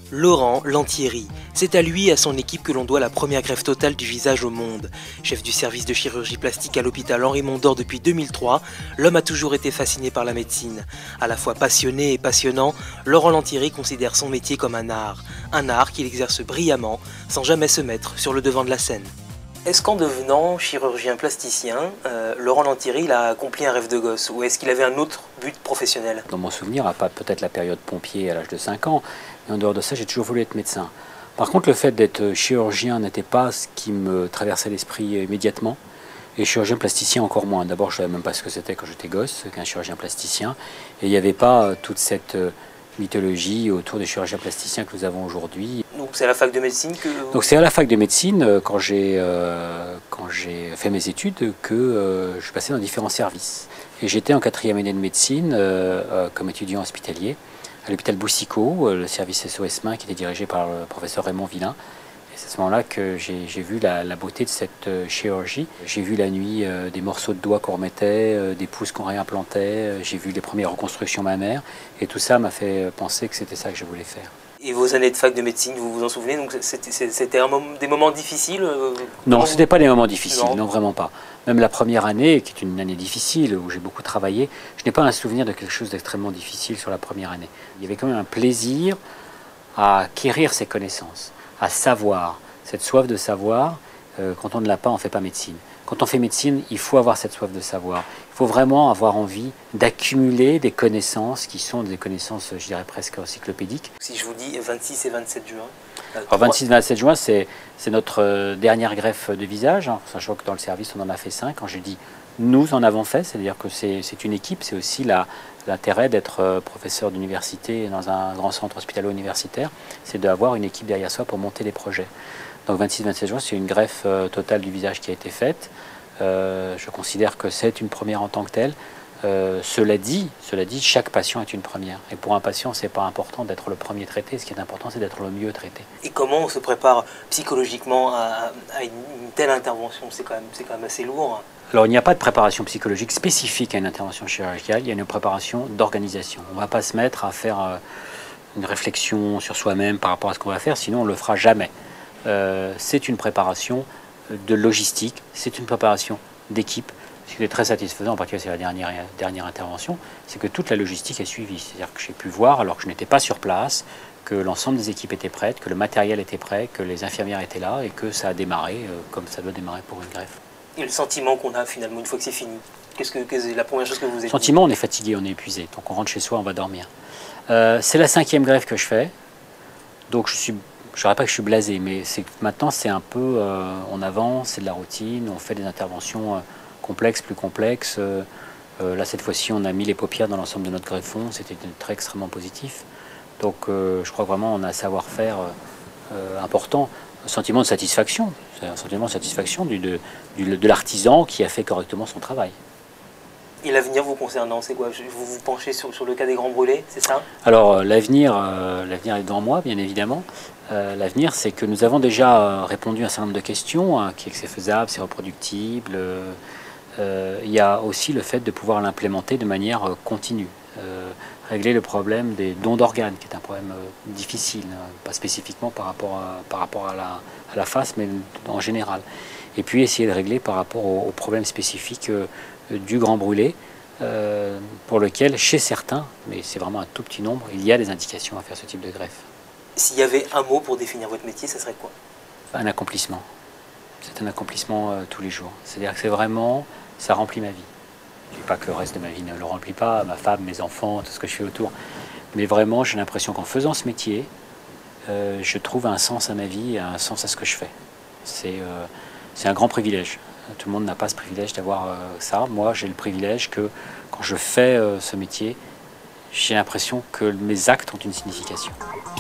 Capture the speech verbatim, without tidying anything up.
Laurent Lantieri, c'est à lui et à son équipe que l'on doit la première greffe totale du visage au monde. Chef du service de chirurgie plastique à l'hôpital Henri Mondor depuis deux mille trois, l'homme a toujours été fasciné par la médecine. À la fois passionné et passionnant, Laurent Lantieri considère son métier comme un art. Un art qu'il exerce brillamment, sans jamais se mettre sur le devant de la scène. Est-ce qu'en devenant chirurgien plasticien, euh, Laurent Lantieri il a accompli un rêve de gosse, ou est-ce qu'il avait un autre but professionnel? Dans mon souvenir, à part peut-être la période pompier à l'âge de cinq ans, mais en dehors de ça, j'ai toujours voulu être médecin. Par contre, le fait d'être chirurgien n'était pas ce qui me traversait l'esprit immédiatement, et chirurgien plasticien encore moins. D'abord, je ne savais même pas ce que c'était quand j'étais gosse, qu'un chirurgien plasticien, et il n'y avait pas toute cette mythologie autour des chirurgiens plasticiens que nous avons aujourd'hui. Donc c'est à la fac de médecine que... Donc c'est à la fac de médecine, quand j'ai euh, quand j'ai fait mes études, que euh, je passais dans différents services. Et j'étais en quatrième année de médecine euh, euh, comme étudiant hospitalier à l'hôpital Boussicot, le service S O S Main qui était dirigé par le professeur Raymond Villain. Et c'est à ce moment-là que j'ai vu la, la beauté de cette euh, chirurgie. J'ai vu la nuit euh, des morceaux de doigts qu'on remettait, euh, des pouces qu'on réimplantait, euh, j'ai vu les premières reconstructions mammaires, et tout ça m'a fait penser que c'était ça que je voulais faire. Et vos années de fac de médecine, vous vous en souvenez? Donc c'était moment, des moments difficiles? euh, Non, ce n'était pas des moments difficiles, non. non, vraiment pas. Même la première année, qui est une année difficile, où j'ai beaucoup travaillé, je n'ai pas un souvenir de quelque chose d'extrêmement difficile sur la première année. Il y avait quand même un plaisir à acquérir ces connaissances, à savoir, cette soif de savoir. Euh, quand on ne l'a pas, on ne fait pas médecine. Quand on fait médecine, il faut avoir cette soif de savoir. Il faut vraiment avoir envie d'accumuler des connaissances qui sont des connaissances, je dirais, presque encyclopédiques. Si je vous dis vingt-six et vingt-sept juin. Alors vingt-six et vingt-sept juin, c'est notre euh, dernière greffe de visage, hein, sachant que dans le service, on en a fait cinq. Quand je dis nous en avons fait, c'est-à-dire que c'est une équipe, c'est aussi l'intérêt d'être euh, professeur d'université dans un grand centre hospitalo-universitaire, c'est d'avoir une équipe derrière soi pour monter des projets. Donc vingt-six vingt-sept juin, c'est une greffe euh, totale du visage qui a été faite. Euh, je considère que c'est une première en tant que telle. Euh, cela dit, cela dit, chaque patient est une première. Et pour un patient, c'est pas important d'être le premier traité. Ce qui est important, c'est d'être le mieux traité. Et comment on se prépare psychologiquement à, à une telle intervention? C'est quand même, c'est quand même assez lourd. Alors, il n'y a pas de préparation psychologique spécifique à une intervention chirurgicale. Il y a une préparation d'organisation. On ne va pas se mettre à faire euh, une réflexion sur soi-même par rapport à ce qu'on va faire, sinon on ne le fera jamais. Euh, c'est une préparation de logistique, c'est une préparation d'équipe. Ce qui est très satisfaisant, en particulier c'est la dernière, dernière intervention, c'est que toute la logistique est suivie. C'est-à-dire que j'ai pu voir, alors que je n'étais pas sur place, que l'ensemble des équipes étaient prêtes, que le matériel était prêt, que les infirmières étaient là et que ça a démarré euh, comme ça doit démarrer pour une greffe. Et le sentiment qu'on a finalement une fois que c'est fini, qu'est-ce que, qu'est-ce que la première chose que vous avez dit? Sentiment, on est fatigué, on est épuisé, donc on rentre chez soi, on va dormir. Euh, c'est la cinquième greffe que je fais, donc je suis... Je ne dirais pas que je suis blasé, mais maintenant c'est un peu, euh, on avance, c'est de la routine, on fait des interventions euh, complexes, plus complexes. Euh, euh, là cette fois-ci on a mis les paupières dans l'ensemble de notre greffon, c'était très extrêmement positif. Donc euh, je crois vraiment on a un savoir-faire euh, important, un sentiment de satisfaction, c'est un sentiment de satisfaction du, de, du, de l'artisan qui a fait correctement son travail. Et l'avenir vous concernant, c'est quoi? Vous vous penchez sur, sur le cas des grands brûlés, c'est ça? Alors euh, l'avenir euh, l'avenir est devant moi, bien évidemment. Euh, l'avenir, c'est que nous avons déjà euh, répondu à un certain nombre de questions, hein, qui est que c'est faisable, c'est reproductible. Euh, euh, il y a aussi le fait de pouvoir l'implémenter de manière euh, continue. Euh, régler le problème des dons d'organes, qui est un problème euh, difficile, hein, pas spécifiquement par rapport à, par rapport à la, à la face, mais en général. Et puis essayer de régler par rapport aux, aux problèmes spécifiques euh, du grand brûlé, euh, pour lequel, chez certains, mais c'est vraiment un tout petit nombre, il y a des indications à faire ce type de greffe. S'il y avait un mot pour définir votre métier, ça serait quoi? Un accomplissement. C'est un accomplissement euh, tous les jours. C'est-à-dire que c'est vraiment, ça remplit ma vie. Je ne dis pas que le reste de ma vie ne le remplit pas, ma femme, mes enfants, tout ce que je fais autour. Mais vraiment, j'ai l'impression qu'en faisant ce métier, euh, je trouve un sens à ma vie, un sens à ce que je fais. C'est euh, c'est un grand privilège. Tout le monde n'a pas ce privilège d'avoir euh, ça. Moi, j'ai le privilège que quand je fais euh, ce métier, j'ai l'impression que mes actes ont une signification.